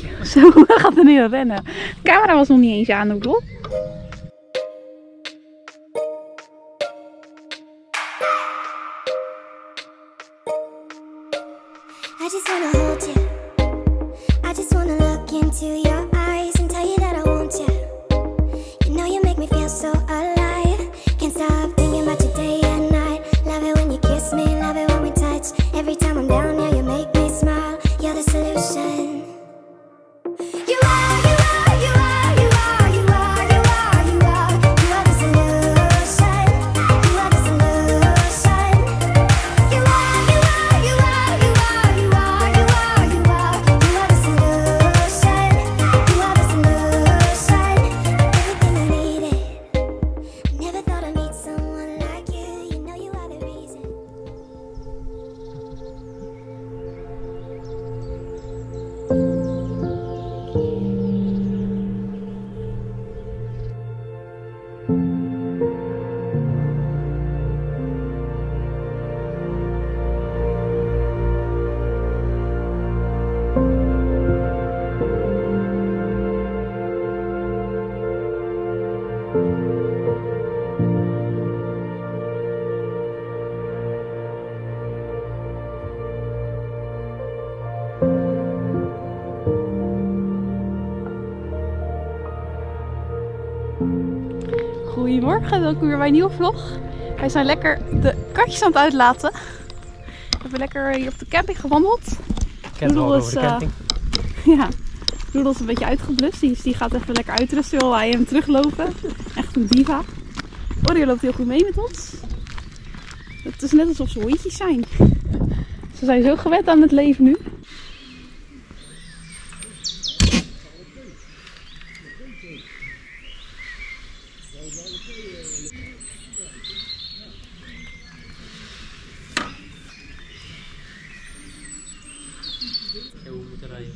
rondje. Zo, hij gaat er nu rennen. De camera was nog niet eens aan, Noedel. I just wanna hold you. I just wanna look into your eyes and tell you that I want you. You know you make me feel so alive. Can't stop thinking about you day and night. Love it when you kiss me, love it when we touch. Every time I'm down, yeah, you make me smile. You're the solution. You are, you are, you are, you are, you are, you are, you are. You are the solution. You are the solution. You are, you are, you are, you are, you are, you are, you are. You are the solution. You are the solution. Everything I needed. I never thought I'd meet someone like you. You know you are the reason. Goedemorgen, welkom weer bij een nieuwe vlog. Wij zijn lekker de katjes aan het uitlaten. We hebben lekker hier op de camping gewandeld. Kent wel over de camping. Ja, Doedel is een beetje uitgeblust, dus die gaat even lekker uitrusten terwijl wij hem teruglopen. Echt een diva. Oreo loopt heel goed mee met ons. Het is net alsof ze hondjes zijn. Ze zijn zo gewend aan het leven nu. We moeten rijden.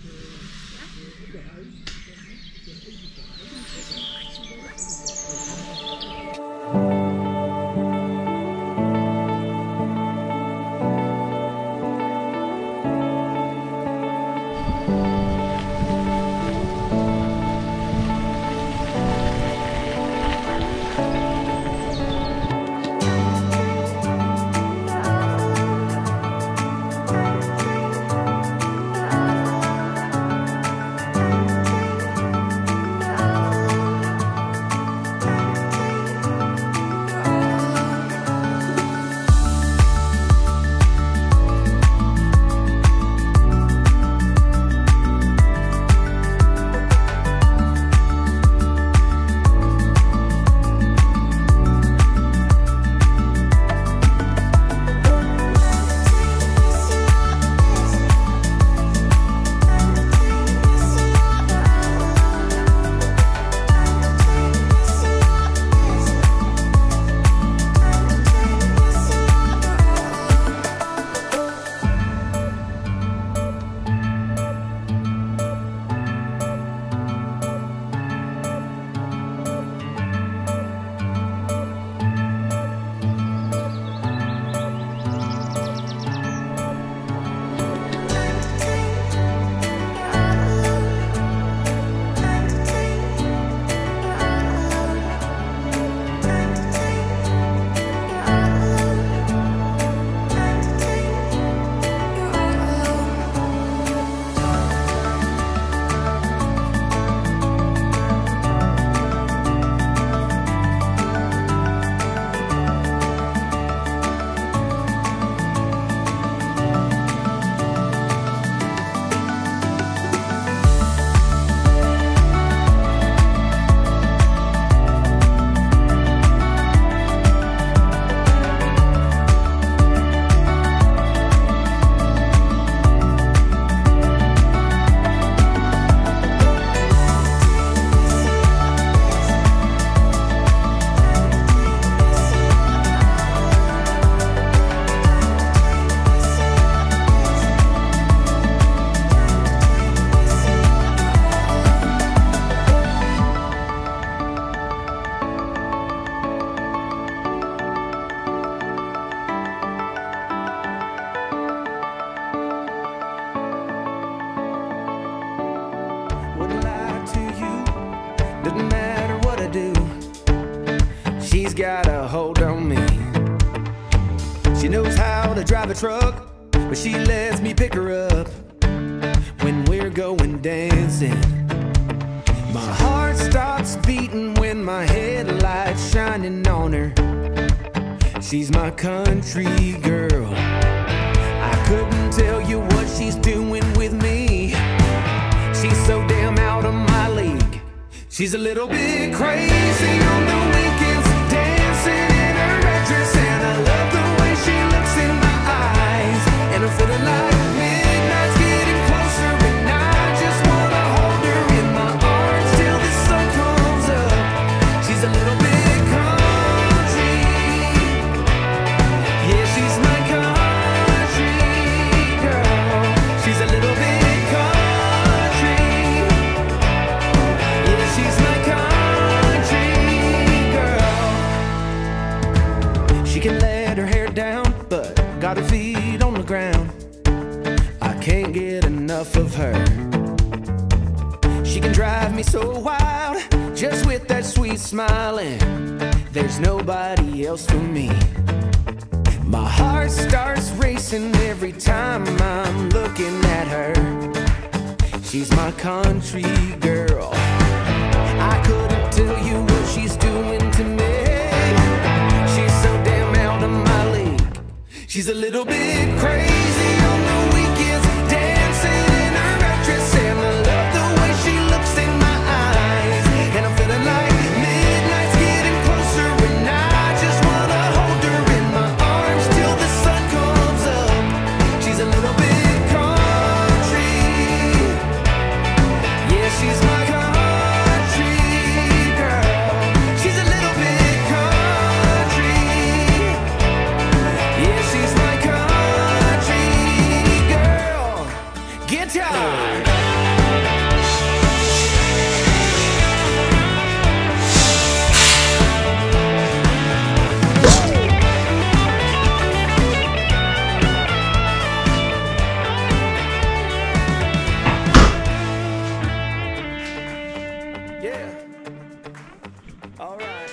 got a hold on me. She knows how to drive a truck, but she lets me pick her up when we're going dancing. My heart stops beating when my headlights shining on her. She's my country girl. I couldn't tell you what she's doing with me. She's so damn out of my league. She's a little bit crazy on the weekends, dancing in her red dress, and I love the way she looks in my eyes. And I'm feeling like midnight's getting closer, and I just wanna hold her in my arms till the sun comes up. She's a little bit country. Yeah, she's my country girl. She's a little bit country. Yeah, she's my country girl. She can let her hair down, but got her feet on the ground. I can't get enough of her. She can drive me so wild, just with that sweet smiling. There's nobody else for me. My heart starts racing every time I'm looking at her. She's my country girl. I couldn't tell you what she's doing to me. She's so damn out of my league. She's a little bit crazy on the weekends, dancing in her red dress, and I love the way she looks in my eyes. And I'm feeling like midnight's getting closer, and I just wanna hold her in my arms till the sun comes up. She's a little bit country. Yeah, she's my country girl. She's a little bit country. Yeah, she's my country girl. Guitar. Yeah. All right.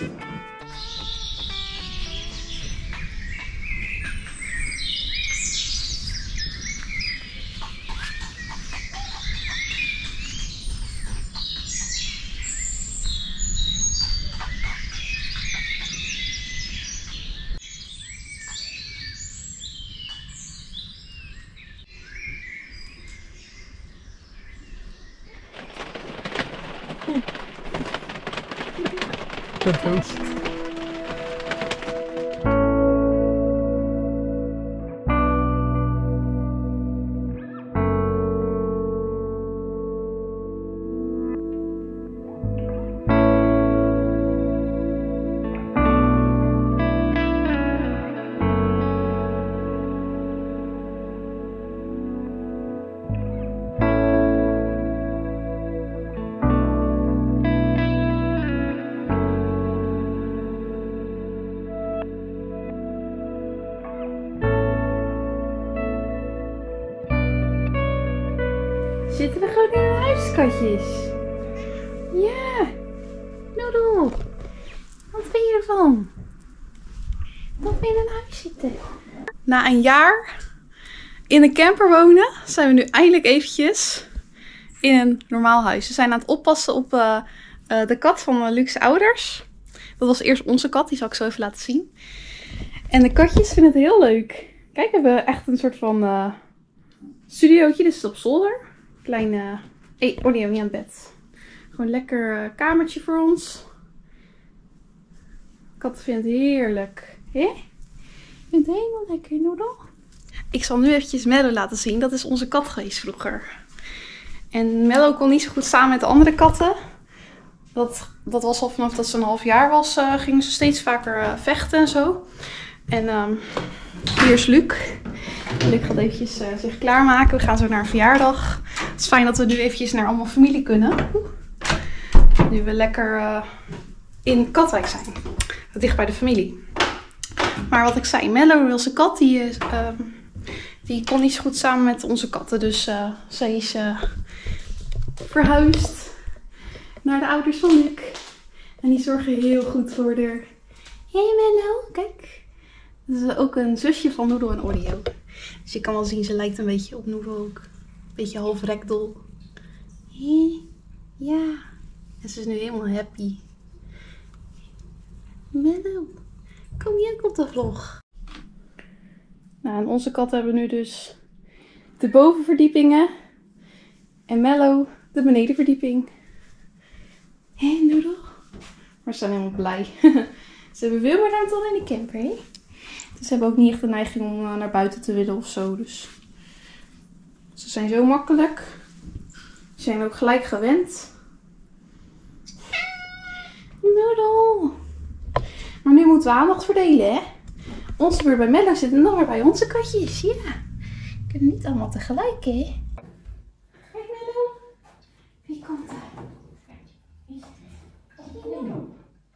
Good toast. Zitten we gewoon in een huis, schatjes? Ja. Noodle. Wat vind je ervan? Dat we in een huis zitten. Na een jaar in een camper wonen, zijn we nu eindelijk eventjes in een normaal huis. We zijn aan het oppassen op de kat van Luc's ouders. Dat was eerst onze kat, die zal ik zo even laten zien. En de katjes vinden het heel leuk. Kijk, we hebben echt een soort van studiootje, dus het is op zolder. Klein, oh die hebben we niet aan het bed. Gewoon een lekker kamertje voor ons. Kat vindt het heerlijk. Hè? Ik vind het helemaal lekker, Noodle. Ik zal nu eventjes Mello laten zien. Dat is onze kat geweest vroeger. En Mello kon niet zo goed samen met de andere katten. Dat was al vanaf dat ze een half jaar was, gingen ze steeds vaker vechten en zo. En hier is Luc. Luc gaat eventjes zich klaarmaken. We gaan zo naar een verjaardag. Het is fijn dat we nu eventjes naar allemaal familie kunnen. Nu we lekker in Katwijk zijn. Dicht bij de familie. Maar wat ik zei, Mello, onze kat, die kon niet zo goed samen met onze katten. Dus zij is verhuisd naar de ouders van Luc. En die zorgen heel goed voor haar. Hey Mello, kijk. Dat is ook een zusje van Noodle en Oreo. Dus je kan wel zien, ze lijkt een beetje op Noodle ook. Beetje half rekdol. Ja. En ze is nu helemaal happy. Mello, kom je ook op de vlog? Nou, en onze katten hebben nu dus de bovenverdiepingen. En Mello de benedenverdieping. Hé, Noodle. Maar ze zijn helemaal blij. Ze hebben veel meer ruimte dan in de camper, hè? Dus ze hebben ook niet echt de neiging om naar buiten te willen of zo. Dus ze zijn zo makkelijk. Ze zijn ook gelijk gewend. Noodle. Maar nu moeten we aandacht verdelen, hè? Onze beurt bij Mello zit en dan weer bij onze katjes. Ja. We kunnen niet allemaal tegelijk, hè? Kijk, Mello. Wie komt er? Mello.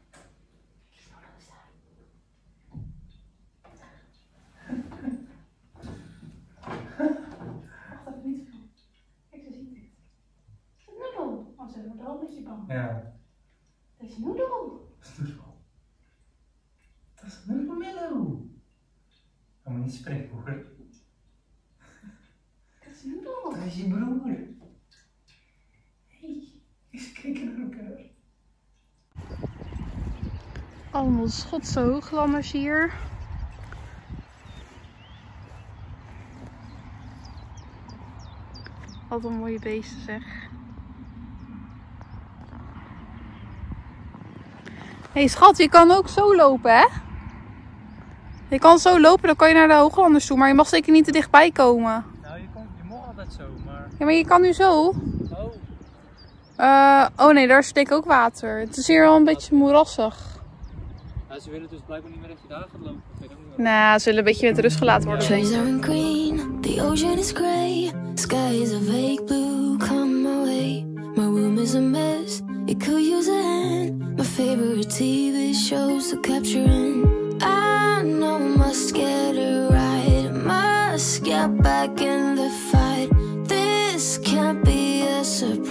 Ze wordt wel een beetje bang. Ja. Dat is Noodle. Dat is Noodle Mello. Ga maar niet spreken hoor. Dat is Noodle. Dat is je broer. Hey, eens kijken naar elkaar. Allemaal Schotse hooglanders hier. Wat een mooie beesten zeg. Hé schat, je kan ook zo lopen, hè? Je kan zo lopen, dan kan je naar de hooglanders toe. Maar je mag zeker niet te dichtbij komen. Nou, je mag altijd zo, maar... Ja, maar je kan nu zo. Oh nee, daar is denk ik ook water. Het is hier wel een beetje moerassig. Ja, ze willen dus blijkbaar niet meer dat je daar gaat lopen. Nou, ze zullen een beetje met rust gelaten worden. Trees are green, the ocean is grey, sky is a vague blue, come my way. My room is a mess, it could use a hand. My favorite TV shows to capture in. I know I must get it right, must get back in the fight. This can't be a surprise.